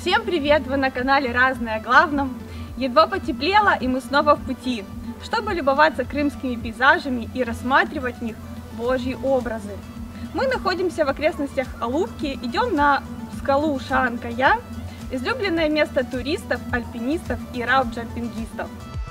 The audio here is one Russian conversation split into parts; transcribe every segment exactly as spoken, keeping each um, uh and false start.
Всем привет! Вы на канале Разное о главном. Едва потеплело, и мы снова в пути, чтобы любоваться крымскими пейзажами и рассматривать в них Божьи образы. Мы находимся в окрестностях Алупки, идем на скалу Шаан-Кая, излюбленное место туристов, альпинистов и раунд-джампингистов.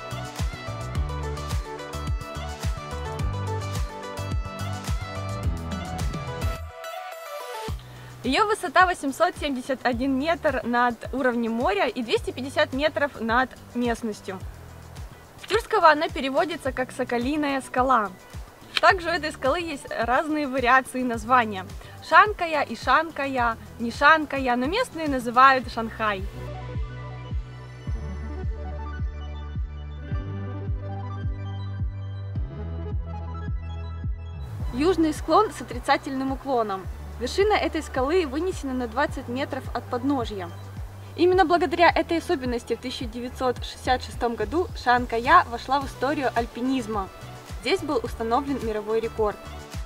Ее высота восемьсот семьдесят один метр над уровнем моря и двести пятьдесят метров над местностью. С тюркского она переводится как «соколиная скала». Также у этой скалы есть разные вариации названия. Шаан-Кая и Шан-Кая, не Шан-Кая, но местные называют Шанхай. Южный склон с отрицательным уклоном. Вершина этой скалы вынесена на двадцать метров от подножья. Именно благодаря этой особенности в тысяча девятьсот шестьдесят шестом году Шаан-Кая вошла в историю альпинизма. Здесь был установлен мировой рекорд.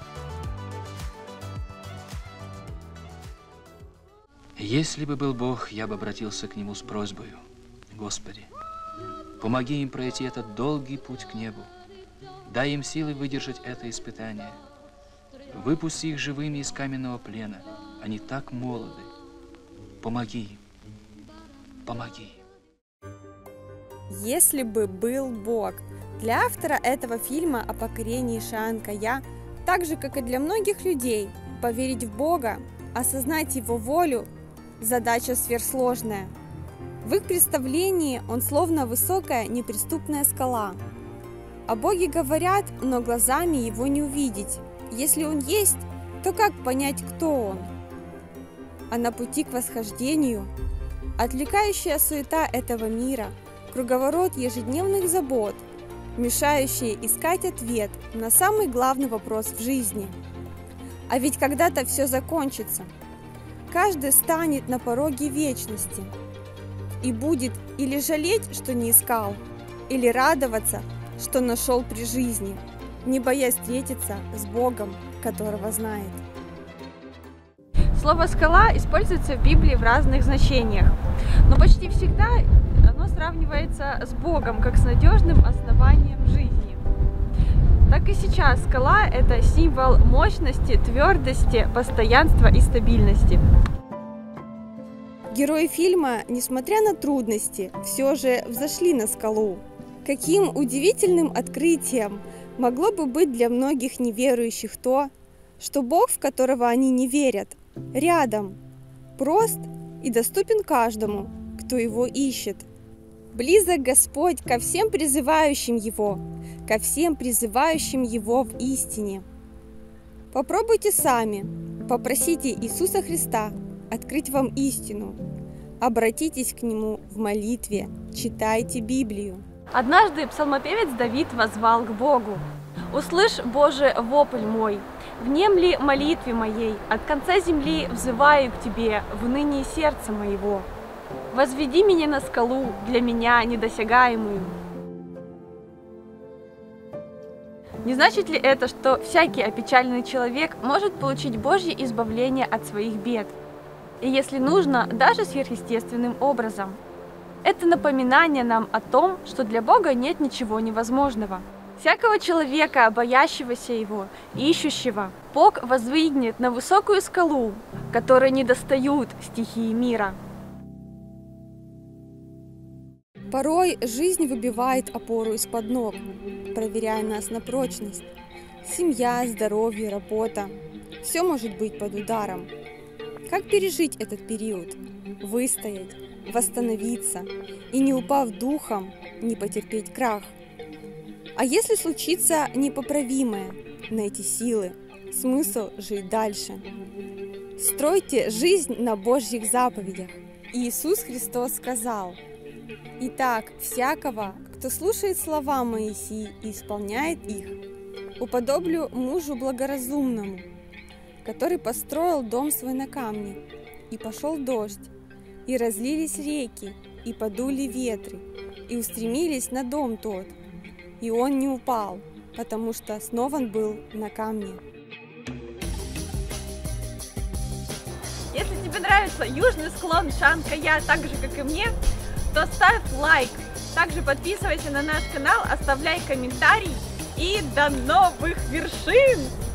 Если бы был Бог, я бы обратился к Нему с просьбой: Господи, помоги им пройти этот долгий путь к небу, дай им силы выдержать это испытание. Выпусти их живыми из каменного плена. Они так молоды. Помоги им. Помоги им. Если бы был Бог. Для автора этого фильма о покорении Шаан-Кая, так же, как и для многих людей, поверить в Бога, осознать Его волю – задача сверхсложная. В их представлении Он словно высокая неприступная скала. О Боге говорят, но глазами Его не увидеть. Если Он есть, то как понять, кто Он? А на пути к восхождению отвлекающая суета этого мира, круговорот ежедневных забот, мешающие искать ответ на самый главный вопрос в жизни. А ведь когда-то все закончится. Каждый станет на пороге вечности и будет или жалеть, что не искал, или радоваться, что нашел при жизни, не боясь встретиться с Богом, которого знает. Слово «скала» используется в Библии в разных значениях, но почти всегда оно сравнивается с Богом, как с надежным основанием жизни. Так и сейчас скала – это символ мощности, твердости, постоянства и стабильности. Герои фильма, несмотря на трудности, все же взошли на скалу. Каким удивительным открытием могло бы быть для многих неверующих то, что Бог, в которого они не верят, рядом, прост и доступен каждому, кто Его ищет. Близок Господь ко всем призывающим Его, ко всем призывающим Его в истине. Попробуйте сами, попросите Иисуса Христа открыть вам истину. Обратитесь к Нему в молитве, читайте Библию. Однажды псалмопевец Давид воззвал к Богу: «Услышь, Боже, вопль мой, внемли молитве моей, от конца земли взываю к Тебе в унынии сердца моего. Возведи меня на скалу, для меня недосягаемую». Не значит ли это, что всякий опечаленный человек может получить Божье избавление от своих бед? И если нужно, даже сверхъестественным образом. Это напоминание нам о том, что для Бога нет ничего невозможного. Всякого человека, боящегося Его, ищущего, Бог воздвигнет на высокую скалу, которой не достают стихии мира. Порой жизнь выбивает опору из-под ног, проверяя нас на прочность. Семья, здоровье, работа – все может быть под ударом. Как пережить этот период? Выстоять, восстановиться и, не упав духом, не потерпеть крах? А если случится непоправимое, найти силы, смысл жить дальше? Стройте жизнь на Божьих заповедях. Иисус Христос сказал: «Итак, всякого, кто слушает слова Моисии и исполняет их, уподоблю мужу благоразумному, который построил дом свой на камне, и пошел дождь, и разлились реки, и подули ветры, и устремились на дом тот, и он не упал, потому что основан был на камне». Если тебе нравится южный склон Чан-Кая так же, как и мне, то ставь лайк. Также подписывайся на наш канал, оставляй комментарий и до новых вершин!